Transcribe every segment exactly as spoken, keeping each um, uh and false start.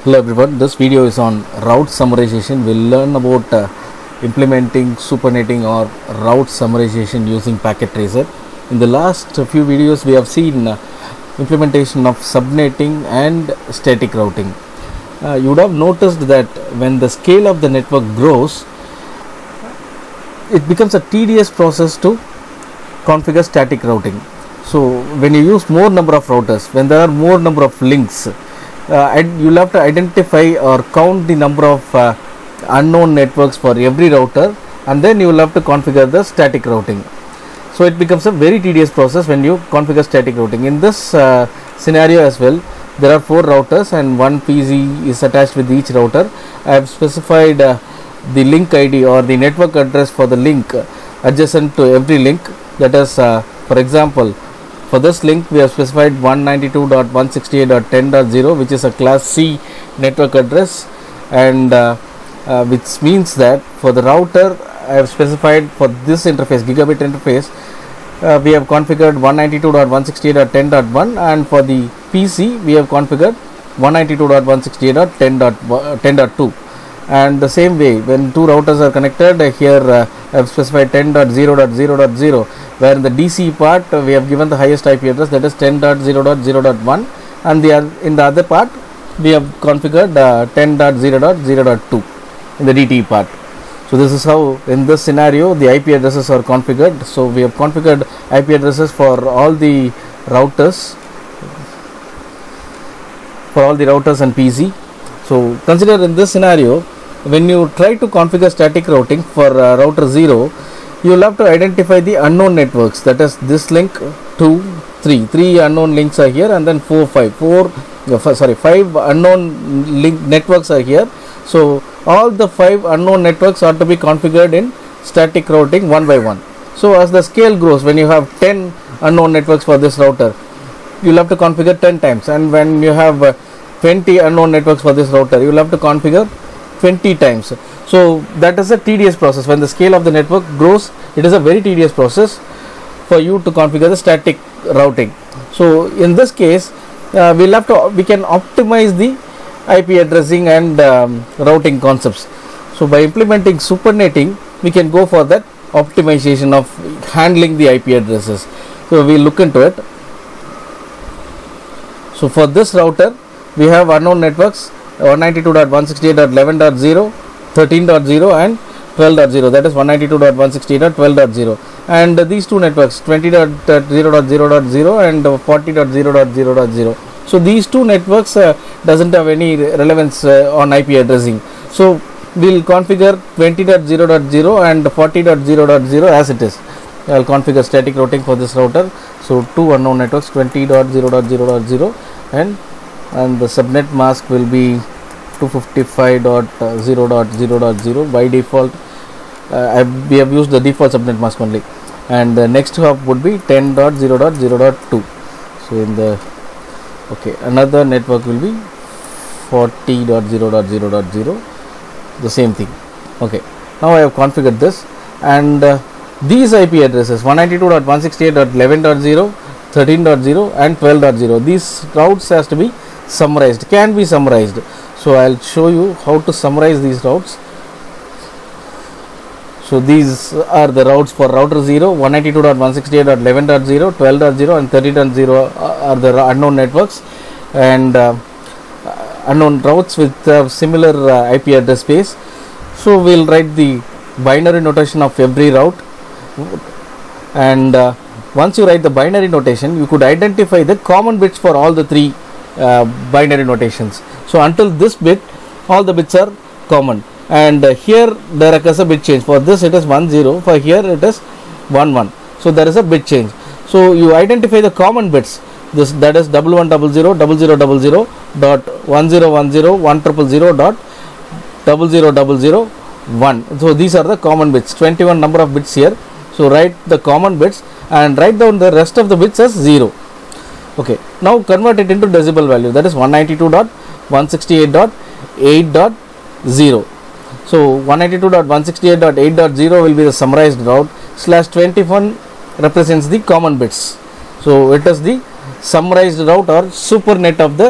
Hello everyone, this video is on route summarization. We'll learn about uh, implementing supernetting or route summarization using packet tracer. In the last few videos we have seen uh, implementation of subnetting and static routing. Uh, you would have noticed that when the scale of the network grows, it becomes a tedious process to configure static routing. So when you use more number of routers, when there are more number of links, Uh, and you'll have to identify or count the number of uh, unknown networks for every router, and then you will have to configure the static routing. So it becomes a very tedious process when you configure static routing. In this uh, scenario as well, there are four routers and one P C is attached with each router. I have specified uh, the link I D or the network address for the link adjacent to every link. That is, uh, for example, for this link we have specified one ninety-two dot one sixty-eight dot ten dot zero, which is a class C network address, and uh, uh, which means that for the router I have specified for this interface, gigabit interface, uh, we have configured one ninety-two dot one sixty-eight dot ten dot one, and for the P C we have configured one ninety-two dot one sixty-eight dot ten dot two. And the same way, when two routers are connected, uh, here uh, I have specified ten dot zero dot zero dot zero, where in the D C part uh, we have given the highest I P address, that is ten dot zero dot zero dot one, and the in the other part we have configured uh, ten dot zero dot zero dot two in the D T part. So this is how in this scenario the I P addresses are configured. So we have configured I P addresses for all the routers, for all the routers and P C. So consider in this scenario, when you try to configure static routing for uh, router zero, you will have to identify the unknown networks. That is, this link two, three, three unknown links are here, and then four, five, four, uh, sorry, five unknown link networks are here. So all the five unknown networks are to be configured in static routing one by one. So as the scale grows, when you have ten unknown networks for this router, you will have to configure ten times, and when you have uh, twenty unknown networks for this router, you will have to configure twenty times. So that is a tedious process. When the scale of the network grows, it is a very tedious process for you to configure the static routing. So in this case, uh, we'll have to we can optimize the I P addressing and um, routing concepts. So by implementing supernetting, we can go for that optimization of handling the I P addresses. So we'll look into it. So for this router, we have unknown networks one ninety-two dot one sixty-eight dot eleven dot zero, thirteen dot zero, and twelve dot zero. That is one ninety-two dot one sixty-eight dot twelve dot zero. And uh, these two networks, twenty dot zero dot zero dot zero and uh, forty dot zero dot zero dot zero. So these two networks uh, doesn't have any re relevance uh, on I P addressing. So we'll configure twenty dot zero dot zero and forty dot zero dot zero as it is. I'll configure static routing for this router. So two unknown networks, twenty dot zero dot zero dot zero, and and the subnet mask will be two fifty-five dot zero dot zero dot zero by default. Uh, we have used the default subnet mask only, and the next hop would be ten dot zero dot zero dot two. So in the okay, another network will be forty dot zero dot zero dot zero, the same thing. Okay, now I have configured this, and uh, these I P addresses one ninety-two dot one sixty-eight dot eleven dot zero, thirteen dot zero, and twelve dot zero, these routes has to be summarized, can be summarized. So I'll show you how to summarize these routes. So these are the routes for router zero, one ninety-two dot one sixty-eight dot eleven dot zero, twelve dot zero, and thirteen dot zero are the unknown networks, and uh, unknown routes with uh, similar uh, I P address space. So we'll write the binary notation of every route, and uh, once you write the binary notation, you could identify the common bits for all the three uh, binary notations. So until this bit, all the bits are common, and uh, here there occurs a bit change. For this it is one zero, for here it is one one. So there is a bit change. So you identify the common bits. This that is double one double zero, double zero double zero dot one zero one zero, one triple zero dot double zero double zero one. So these are the common bits. twenty-one number of bits here. So write the common bits and write down the rest of the bits as zero. Okay, now convert it into decimal value, that is one ninety-two dot one sixty-eight dot eight dot zero. So one ninety-two dot one sixty-eight dot eight dot zero will be the summarized route, slash twenty-one represents the common bits. So it is the summarized route or supernet of the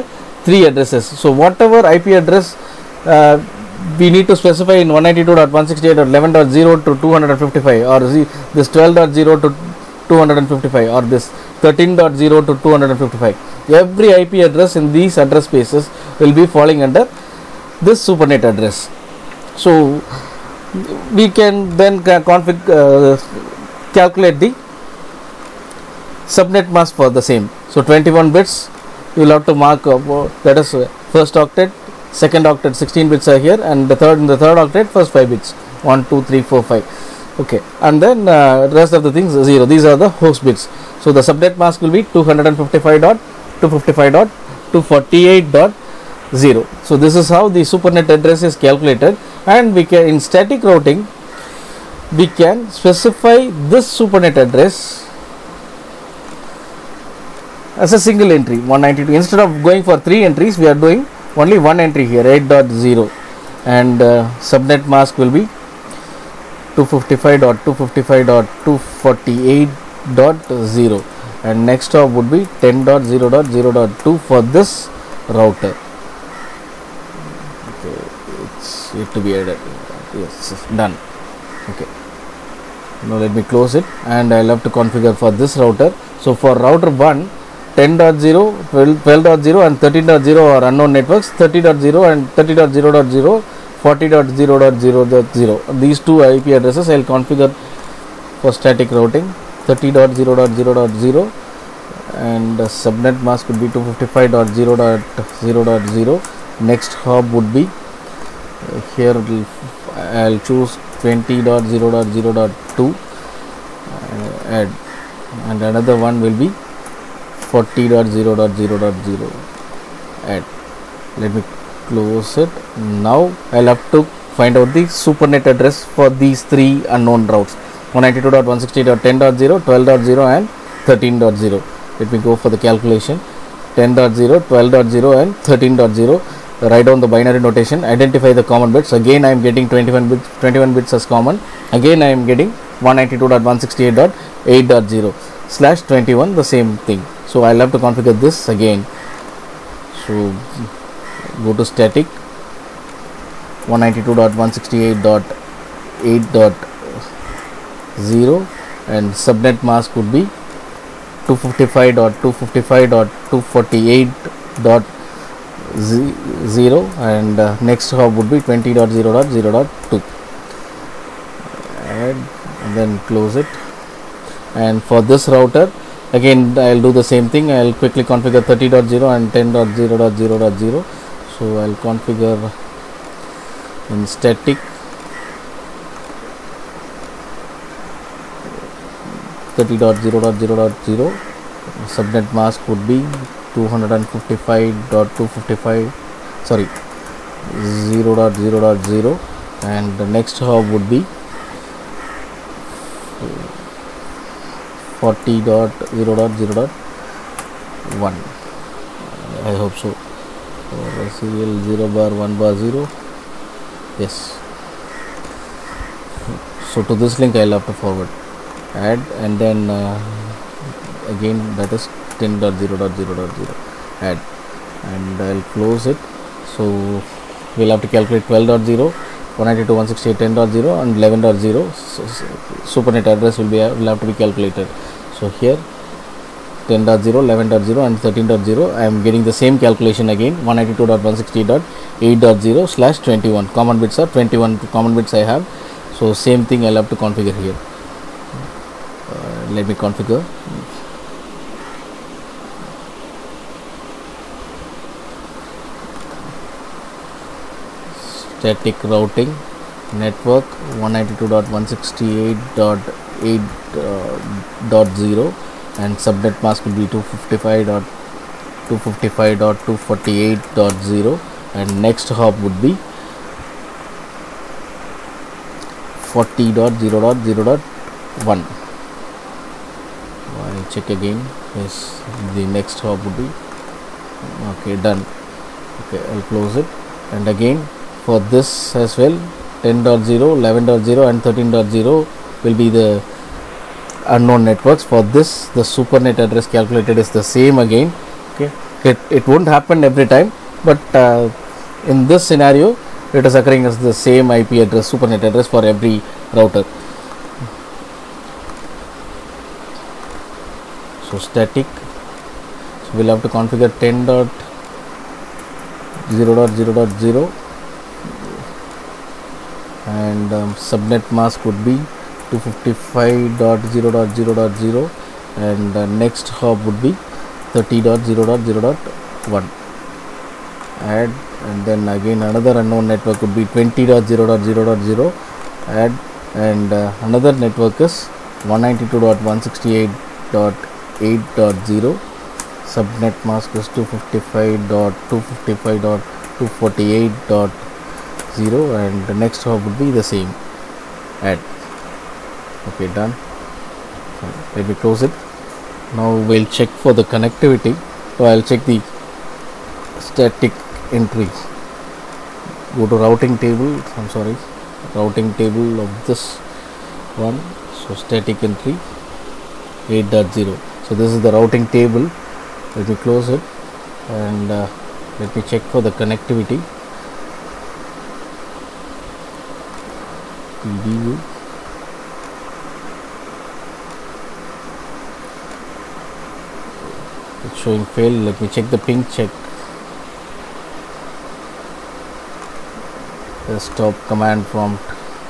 three addresses. So whatever I P address uh, we need to specify in one ninety-two dot one sixty-eight dot eleven dot zero to two fifty-five, or this twelve dot zero to two fifty-five, or this thirteen dot zero to two fifty-five, every I P address in these address spaces will be falling under this supernet address. So we can then config uh, calculate the subnet mask for the same. So twenty-one bits you will have to mark, uh, that is uh, first octet, second octet sixteen bits are here, and the third in the third octet first five bits, one two three four five. Okay, and then uh, rest of the things zero. These are the host bits. So the subnet mask will be two fifty-five dot two fifty-five dot two forty-eight dot zero. So this is how the supernet address is calculated, and we can, in static routing, we can specify this supernet address as a single entry, one ninety-two. Instead of going for three entries, we are doing only one entry here, eight dot zero, and uh, subnet mask will be two fifty-five dot two fifty-five dot two forty-eight dot zero, and next hop would be ten dot zero dot zero dot two for this router. Okay, it's yet to be added. Yes, done. Okay, now let me close it, and I'll have to configure for this router. So for router one, ten dot zero, twelve dot zero and thirteen dot zero are unknown networks. thirty dot zero and thirty dot zero dot zero, forty dot zero dot zero dot zero. These two I P addresses I will configure for static routing. thirty dot zero dot zero dot zero, and the subnet mask would be two fifty-five dot zero dot zero dot zero. Next hop would be uh, here I will choose twenty dot zero dot zero dot two, uh, add, and another one will be forty dot zero dot zero dot zero, add. Let me close it. Now I'll have to find out the supernet address for these three unknown routes: one ninety-two dot one sixty dot ten dot zero, twelve dot zero and thirteen dot zero. Let me go for the calculation. ten dot zero, twelve dot zero and thirteen dot zero. Write down the binary notation, identify the common bits. Again I am getting twenty-one bits, twenty-one bits as common. Again I am getting one ninety-two dot one sixty-eight dot eight dot zero slash twenty-one, the same thing. So I'll have to configure this again. So go to static, one ninety-two dot one sixty-eight dot eight dot zero, and subnet mask would be two fifty-five dot two fifty-five dot two forty-eight dot zero, and uh, next hop would be twenty dot zero dot zero dot two, and, and then close it. And for this router again I'll do the same thing. I'll quickly configure thirty dot zero and ten dot zero dot zero dot zero. So I'll configure in static thirty dot zero dot zero dot zero. Subnet mask would be two fifty-five dot two fifty-five, sorry, zero dot zero dot zero, and the next hop would be forty dot zero dot zero dot one. I hope so. Or serial zero bar one bar zero. Yes. So to this link I'll have to forward, add, and then uh, again that is ten dot zero dot zero dot zero, add, and I'll close it. So we'll have to calculate twelve dot zero, one ninety-two dot one sixty-eight dot ten dot zero and eleven dot zero. So, so supernet address will be uh, will have to be calculated. So here ten dot zero, eleven dot zero and thirteen dot zero, I am getting the same calculation again, one ninety-two dot one sixty-eight dot eight dot zero slash twenty-one. Common bits are twenty-one common bits I have. So same thing I'll have to configure here. Uh, let me configure. Static routing network one ninety-two dot one sixty-eight dot eight dot zero, and subnet mask will be two fifty-five dot two fifty-five dot two forty-eight dot zero, and next hop would be forty dot zero dot zero dot one. I check again. Yes, the next hop would be okay, done. Okay, I'll close it, and again for this as well, ten dot zero, eleven dot zero and thirteen dot zero will be the unknown networks. For this the supernet address calculated is the same again. Okay, it, it won't happen every time, but uh, in this scenario it is occurring as the same I P address, supernet address for every router. So static, so we'll have to configure ten dot zero dot zero dot zero, and um, subnet mask would be two fifty-five dot zero dot zero dot zero, and uh, next hop would be thirty dot zero dot zero dot one. Add, and then again another unknown network would be twenty dot zero dot zero dot zero. Add, and uh, another network is one ninety-two dot one sixty-eight dot eight dot zero. Subnet mask is two fifty-five dot two fifty-five dot two forty-eight dot zero, and the next hop would be the same. Add. Okay, done. Let me close it. Now we'll check for the connectivity. So I'll check the static entry. Go to routing table. I'm sorry, routing table of this one. So static entry eight dot zero. So this is the routing table. Let me close it, and uh, let me check for the connectivity. P D U. It's showing fail. Let me check the ping check. Desktop command prompt.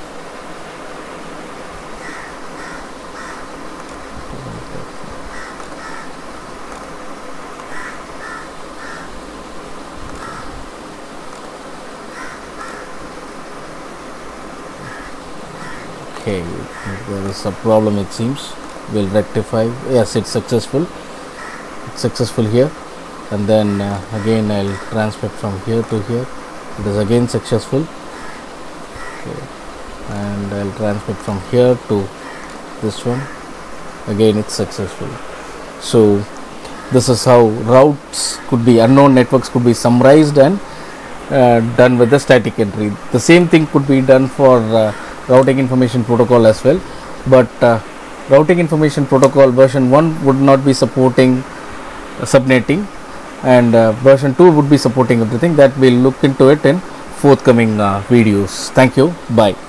Okay, there is a problem, it seems. We'll rectify. Yes, it's successful. It's successful here, and then uh, again I'll transmit from here to here. It is again successful. Okay. And I'll transmit from here to this one. Again it's successful. So this is how routes could be, unknown networks could be summarized and uh, done with the static entry. The same thing could be done for uh, routing information protocol as well, but uh, routing information protocol version one would not be supporting uh, subnetting, and uh, version two would be supporting everything. That we'll look into it in forthcoming uh, videos. Thank you. Bye.